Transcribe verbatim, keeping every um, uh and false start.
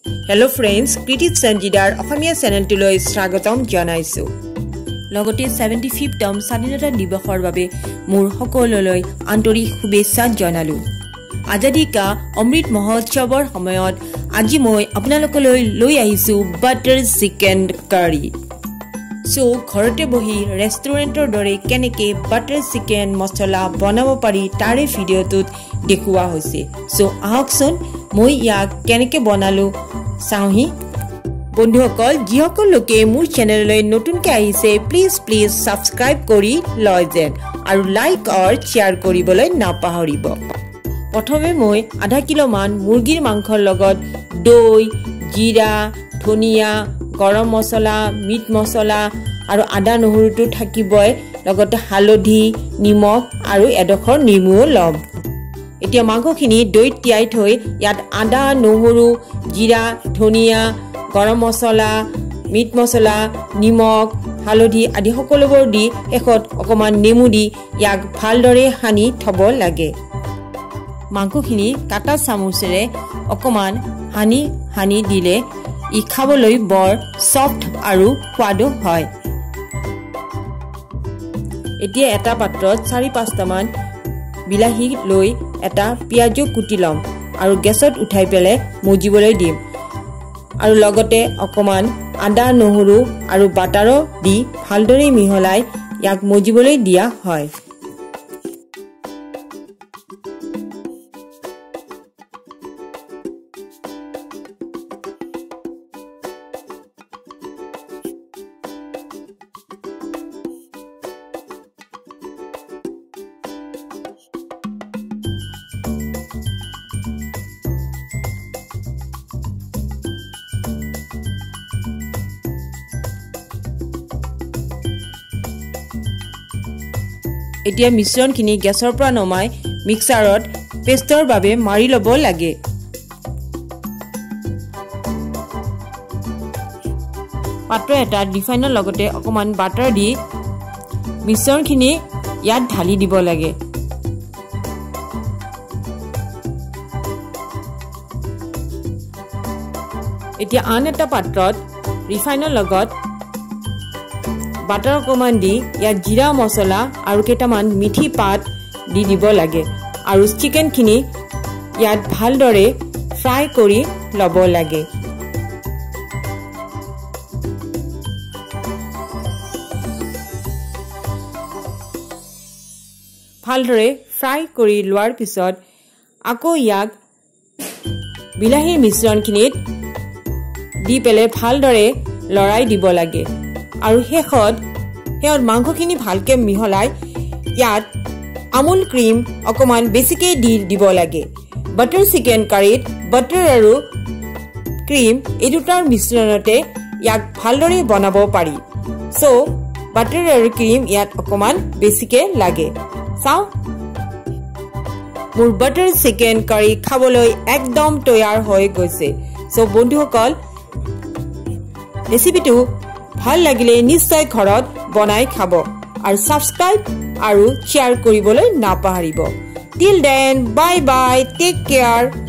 Hello friends, Kritit Sanjidar Assamese channel tuloi স্বাগতম জানাইছো। লগতে seventy-fifth স্বাধীনতা দিৱসৰ বাবে মোৰ সকলোলৈ আন্তৰিক শুভেচ্ছা জনালো। আজাদী কা অমৃত মহোৎসৱৰ সময়ত আজি মই আপোনালোকলৈ লৈ আহিছো বাটাৰ চিকেন কাৰী। সো ঘৰতে বহি ৰেষ্টুৰেণ্টৰ দৰে কেনেকে বাটাৰ চিকেন মছলা বনাব পাৰি তাৰে ভিডিঅ'টোত দেখুওৱা হৈছে। সো আহকচোন মই ইয়াক কেনেকে বনালো চাওহি। বন্ধুসকল যিসকল লোকে মোৰ চেনেললৈ নতুনকৈ আহিছে প্লিজ প্লিজ সাবস্ক্ৰাইব কৰি লয় যেন আৰু লাইক আৰু শ্বেয়াৰ কৰিবলৈ নাপাহৰিব। প্ৰথমে মই আধা কিলো মান মুৰ্গীৰ মাংসৰ লগত দৈ, জিৰা, ধনিয়া, গৰম মছলা, মিট মছলা আৰু আদা নহৰুটো থাকিবই, লগতে হালধি, নিমখ আৰু এডোখৰ নেমুও লম। এতিয়া মাংসখিনি দৈত তিয়াই থৈ ইয়াত আদা, নহৰু, জিৰা, ধনিয়া, গৰম মছলা, মিট মছলা, নিমখ, হালধি আদি সকলোবোৰ দি শেষত অকণমান নেমু দি ইয়াক ভালদৰে সানি থব লাগে। মাংসখিনি কাটা চামুচেৰে অকণমান সানি সানি দিলে ই খাবলৈ বৰ সফ্ট আৰু সোৱাদো হয়। এতিয়া এটা পাত্ৰত চাৰি পাঁচটামান বিলাহী লৈ এটা পিঁয়াজো কুটি ল'ম আৰু গেছত উঠাই পেলাই মজিবলৈ দিম আৰু লগতে অকণমান আদা, নহৰু আৰু বাটাৰো দি ভালদৰে মিহলাই ইয়াক মজিবলৈ দিয়া হয়। এতিয়া মিশ্ৰণখিনি গেছৰ পৰা নমাই মিক্সাৰত পেষ্টৰ বাবে মাৰি ল'ব লাগে। পাত্ৰ এটাত ৰিফাইনৰ লগতে অকণমান বাটাৰ দি মিশ্ৰণখিনি ইয়াত ঢালি দিব লাগে। এতিয়া আন এটা পাত্ৰত ৰিফাইনৰ লগত বাটাৰ অকণমান দি ইয়াত জিৰা মছলা আৰু কেইটামান মিঠি পাত দি দিব লাগে আৰু চিকেনখিনি ইয়াত ভালদৰে ফ্ৰাই কৰি ল'ব লাগে। ভালদৰে ফ্ৰাই কৰি লোৱাৰ পিছত আকৌ ইয়াক বিলাহীৰ মিশ্ৰণখিনিত দি পেলাই ভালদৰে লৰাই দিব লাগে আৰু শেষত শেষত মাংসখিনি ভালকৈ মিহলাই ইয়াত আমুল ক্ৰীম অকণমান বেছিকৈ দি দিব লাগে। বাটাৰ চিকেন কাৰীত বাটাৰ আৰু ক্ৰীম এই দুটাৰ মিশ্ৰণতে ইয়াক ভালদৰে বনাব পাৰি। চ' বাটাৰ আৰু ক্ৰীম ইয়াত অকণমান বেছিকৈ লাগে। চাওঁ মোৰ বাটাৰ চিকেন কাৰী খাবলৈ একদম তৈয়াৰ হৈ গৈছে। চ' বন্ধুসকল ৰেচিপিটো ভাল লাগিলে নিশ্চয় ঘৰত বনাই খাব আৰু সাবস্ক্ৰাইব আৰু শ্বেয়াৰ কৰিবলৈ নাপাহৰিব। Till then bye bye, take care.